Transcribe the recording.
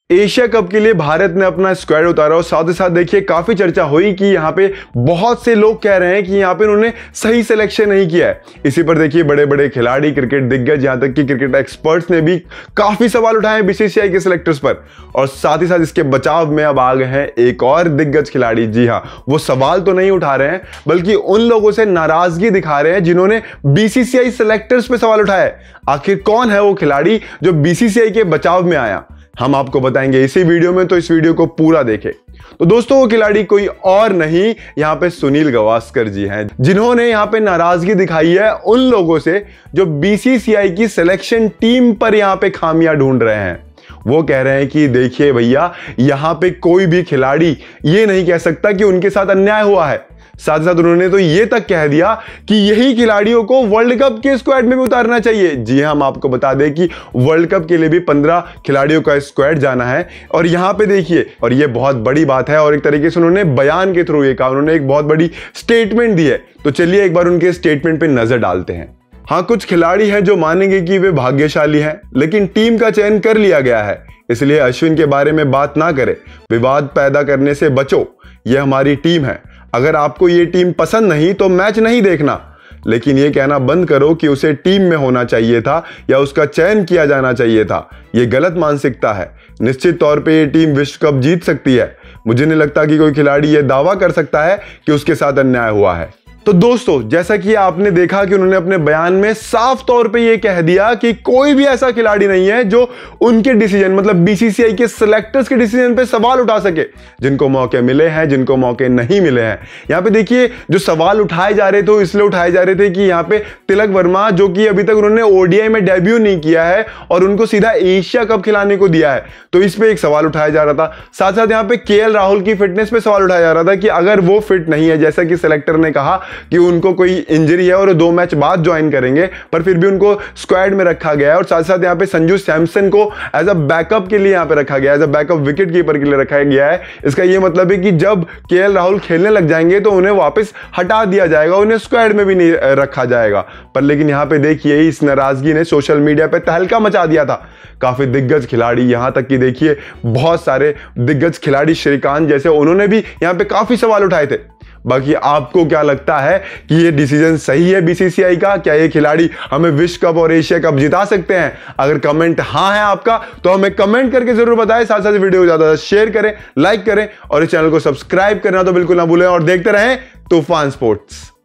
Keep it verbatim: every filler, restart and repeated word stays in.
Asia cup के लिए भारत ने अपना स्क्वाड उतारा और साथ ही साथ देखिए काफी चर्चा हुई कि यहाँ पे बहुत से लोग कह रहे हैं कि यहाँ पे उन्होंने सही सिलेक्शन नहीं किया है। इसी पर देखिए बड़े बड़े खिलाड़ी, क्रिकेट दिग्गज, यहाँ तक कि क्रिकेट एक्सपर्ट्स ने भी काफी सवाल उठाए बीसीसीआई के सिलेक्टर्स पर। और साथ ही साथ इसके बचाव में अब आ गए हैं एक और दिग्गज खिलाड़ी। जी हाँ, वो सवाल तो नहीं उठा रहे हैं बल्कि उन लोगों से नाराजगी दिखा रहे हैं जिन्होंने बीसीसीआई सिलेक्टर्स पे सवाल उठाए। आखिर कौन है वो खिलाड़ी जो बीसीसीआई के बचाव में आया, हम आपको बताएंगे इसी वीडियो में, तो इस वीडियो को पूरा देखें। तो दोस्तों वो खिलाड़ी कोई और नहीं, यहाँ पे सुनील गावस्कर जी हैं, जिन्होंने यहाँ पे नाराजगी दिखाई है उन लोगों से जो बीसीसीआई की सिलेक्शन टीम पर यहाँ पे खामियां ढूंढ रहे हैं। वो कह रहे हैं कि देखिए भैया, यहाँ पे कोई भी खिलाड़ी ये नहीं कह सकता कि उनके साथ अन्याय हुआ है। साथ साथ उन्होंने तो ये तक कह दिया कि यही खिलाड़ियों को वर्ल्ड कप के स्क्वाड में भी उतारना चाहिए। जी हाँ, हम आपको बता दें कि वर्ल्ड कप के लिए भी पंद्रह खिलाड़ियों का स्क्वाड जाना है। और यहाँ पे देखिए, और ये बहुत बड़ी बात है और एक तरीके से उन्होंने बयान के थ्रू ये कहा, उन्होंने एक बहुत बड़ी स्टेटमेंट दी है। तो चलिए एक बार उनके स्टेटमेंट पे नजर डालते हैं। हाँ, कुछ खिलाड़ी हैं जो मानेंगे कि वे भाग्यशाली हैं, लेकिन टीम का चयन कर लिया गया है, इसलिए अश्विन के बारे में बात ना करें, विवाद पैदा करने से बचो। यह हमारी टीम है, अगर आपको ये टीम पसंद नहीं तो मैच नहीं देखना, लेकिन ये कहना बंद करो कि उसे टीम में होना चाहिए था या उसका चयन किया जाना चाहिए था। ये गलत मानसिकता है। निश्चित तौर पे ये टीम विश्व कप जीत सकती है। मुझे नहीं लगता कि कोई खिलाड़ी ये दावा कर सकता है कि उसके साथ अन्याय हुआ है। तो दोस्तों, जैसा कि आपने देखा कि उन्होंने अपने बयान में साफ तौर पे ये कह दिया कि कोई भी ऐसा खिलाड़ी नहीं है जो उनके डिसीजन, मतलब बीसीसीआई के सिलेक्टर्स के डिसीजन पे सवाल उठा सके। जिनको मौके मिले हैं, जिनको मौके नहीं मिले हैं। यहाँ पे देखिए, जो सवाल उठाए जा रहे थे इसलिए उठाए जा रहे थे कि यहाँ पे तिलक वर्मा, जो कि अभी तक उन्होंने ओडीआई में डेब्यू नहीं किया है और उनको सीधा एशिया कप खिलाने को दिया है, तो इस पे एक सवाल उठाया जा रहा था। साथ साथ यहाँ पे केएल राहुल की फिटनेस पे सवाल उठाया जा रहा था कि अगर वो फिट नहीं है, जैसा कि सिलेक्टर ने कहा कि उनको कोई इंजरी है और दो मैच बाद ज्वाइन करेंगे, पर फिर भी उनको स्क्वाड में रखा गया है। और साथ साथ यहाँ पे संजू सैमसन को एज अ बैकअप के लिए यहाँ पे रखा गया है, as a backup wicket keeper के लिए रखा गया है। इसका ये मतलब है कि जब केएल राहुल खेलने लग जाएंगे तो उन्हें वापस हटा दिया जाएगा, उन्हें स्क्वाड में भी नहीं रखा जाएगा। पर लेकिन यहाँ पे देखिए, इस नाराजगी ने सोशल मीडिया पे तहलका मचा दिया था। काफी दिग्गज खिलाड़ी, यहाँ तक कि देखिए बहुत सारे दिग्गज खिलाड़ी, श्रीकांत जैसे, उन्होंने भी यहाँ पे काफी सवाल उठाए थे। बाकी आपको क्या लगता है कि ये डिसीजन सही है बीसीसीआई का? क्या ये खिलाड़ी हमें विश्व कप और एशिया कप जिता सकते हैं? अगर कमेंट हाँ है आपका तो हमें कमेंट करके जरूर बताएं। साथ साथ वीडियो को ज्यादा शेयर करें, लाइक करें और इस चैनल को सब्सक्राइब करना तो बिल्कुल ना भूलें। और देखते रहें तूफान स्पोर्ट्स।